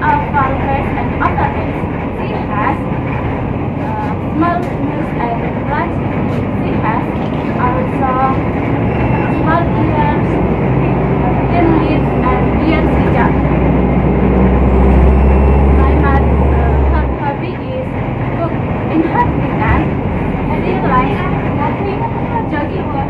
of valves and ovaries. She has small nose and large teeth. She has also small ears, thin lips, and ears hijab. Her hobby is cook. In her free time, she likes walking, jogging,